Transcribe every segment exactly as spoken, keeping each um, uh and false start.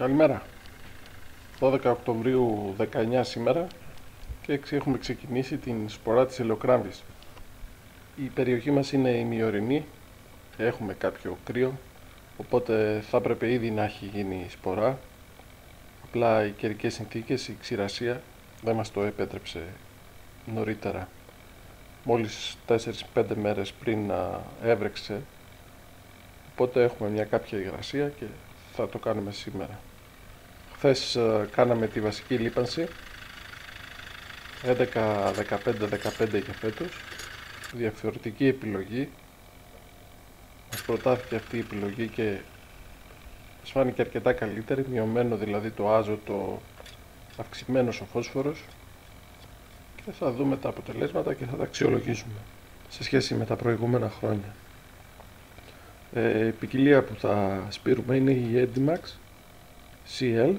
Καλημέρα. δώδεκα Οκτωβρίου δεκαεννιά σήμερα και έτσι έχουμε ξεκινήσει την σπορά της ελαιοκράμβης. Η περιοχή μας είναι ημιορεινή, έχουμε κάποιο κρύο, οπότε θα έπρεπε ήδη να έχει γίνει η σπορά. Απλά οι καιρικές συνθήκες, η ξηρασία δεν μας το επέτρεψε νωρίτερα. Μόλις τέσσερις πέντε μέρες πριν να έβρεξε, οπότε έχουμε μια κάποια υγρασία και θα το κάνουμε σήμερα. Χθες κάναμε τη βασική λίπανση έντεκα δεκαπέντε δεκαπέντε για φέτος, διαφορετική επιλογή. Μας προτάθηκε αυτή η επιλογή και μας φάνηκε αρκετά καλύτερη, μειωμένο δηλαδή το άζωτο, αυξημένος ο φόσφορος, και θα δούμε τα αποτελέσματα και θα τα αξιολογήσουμε σε σχέση με τα προηγούμενα χρόνια. Ε, η ποικιλία που θα σπείρουμε είναι η Edimax σι ελ,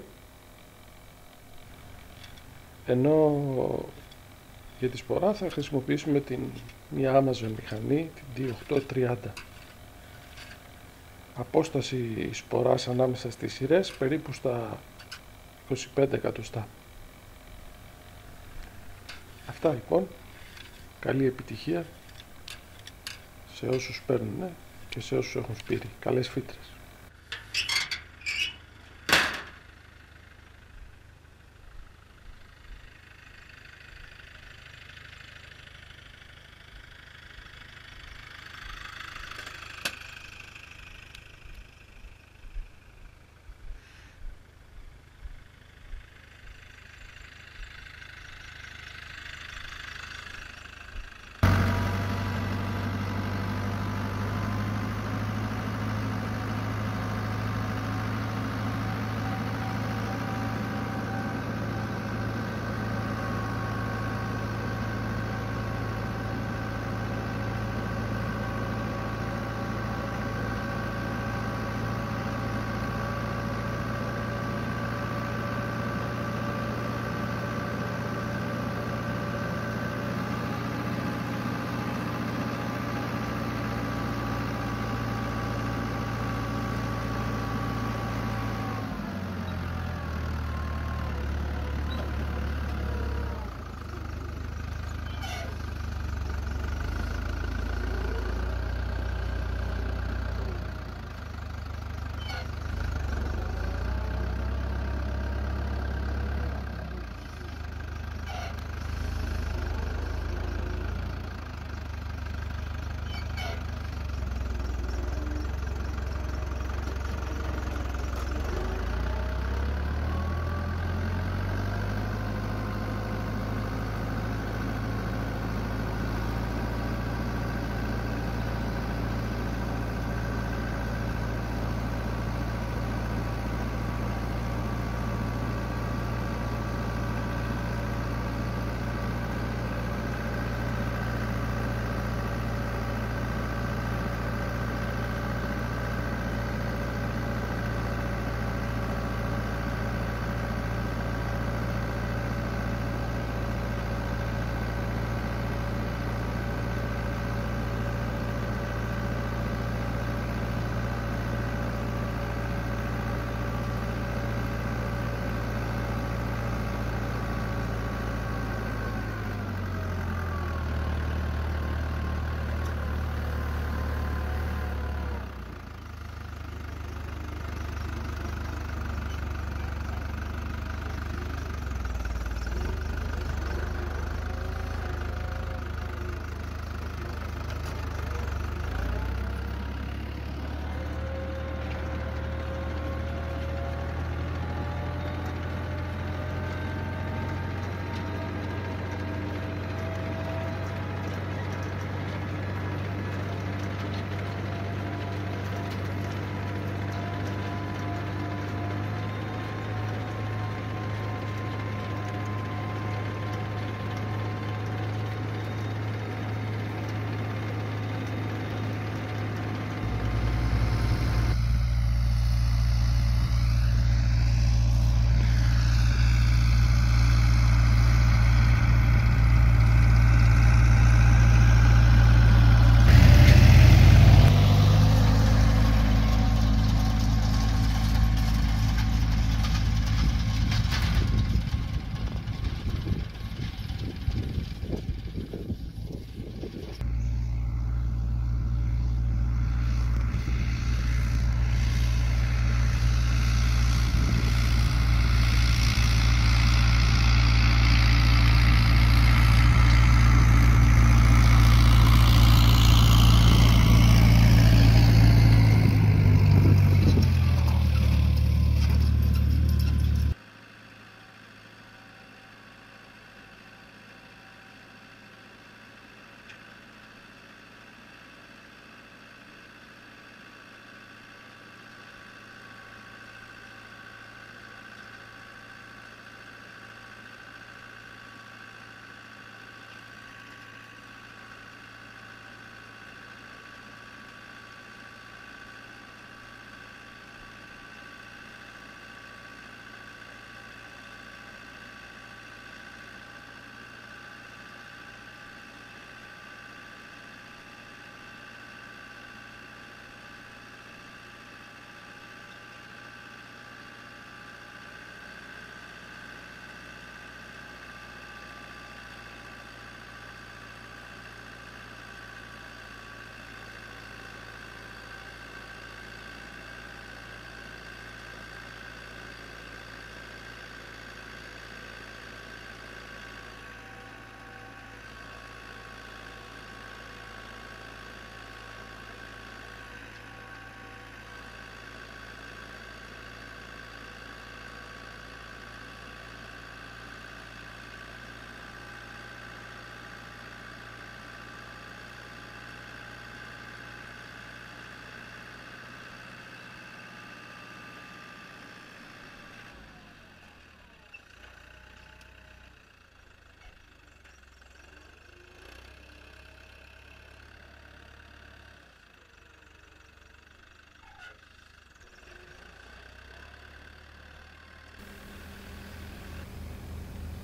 ενώ για τη σπορά θα χρησιμοποιήσουμε την, μια Amazon μηχανή, την ντι οκτακόσια τριάντα. Απόσταση σποράς ανάμεσα στις σειρές περίπου στα είκοσι πέντε εκατοστά. Αυτά λοιπόν, καλή επιτυχία σε όσους παίρνουν και σε όσους έχουν σπείρει. Καλές φύτρες.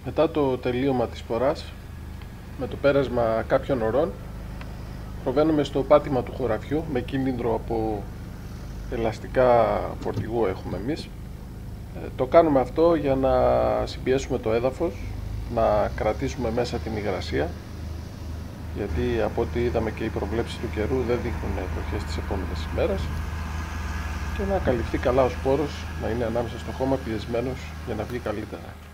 Μετά το τελείωμα της σποράς, με το πέρασμα κάποιων ωρών, προβαίνουμε στο πάτημα του χωραφιού με κίνητρο από ελαστικά φορτηγού έχουμε εμείς. Ε, το κάνουμε αυτό για να συμπιέσουμε το έδαφος, να κρατήσουμε μέσα την υγρασία, γιατί από ό,τι είδαμε και οι προβλέψεις του καιρού δεν δείχνουν βροχές τις επόμενες ημέρες, και να καλυφθεί καλά ο σπόρος, να είναι ανάμεσα στο χώμα πιεσμένος για να βγει καλύτερα.